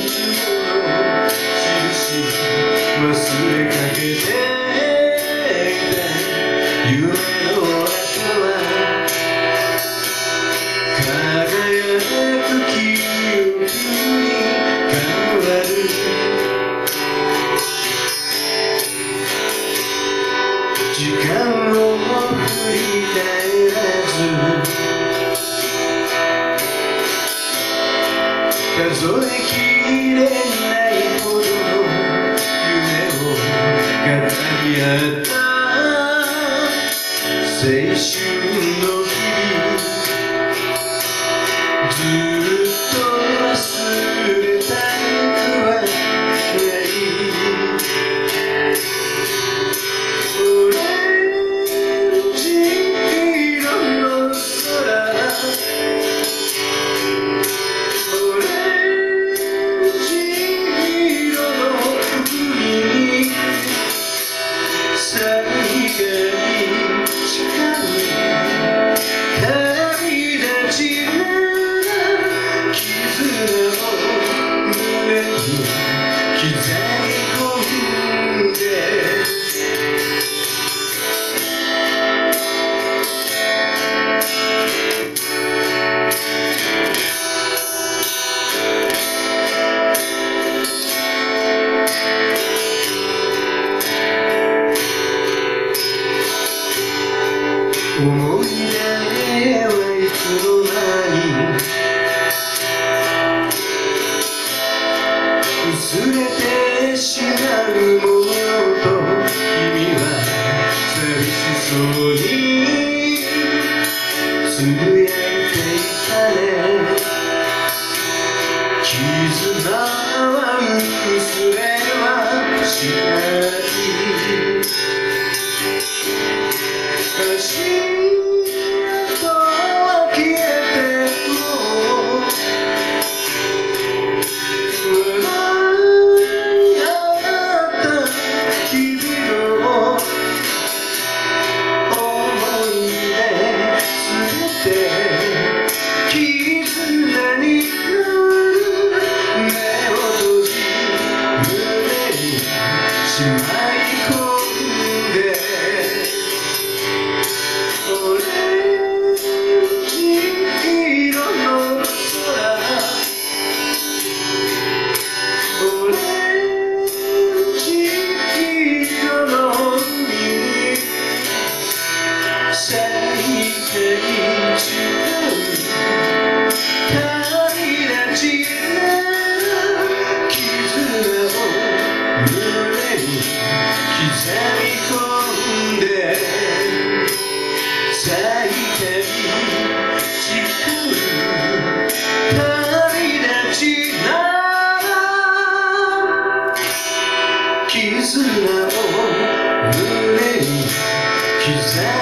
忘れかけていた夢の中は輝く記憶に変わる。時間を振り返らず数えきれないほどの夢を語り合った青春の日々、ずっと忘れたくはない。オレンジ色の空、思い出はいつの間に薄れてしまうものと君は寂しそうにつぶやいていたね。絆は薄れはしない。しまい込んでオレンジ色の空、オレンジ色の海、咲いていちゃう旅立ちな絆を胸に刻み込んで咲いて誓う旅立ちな絆を胸に刻み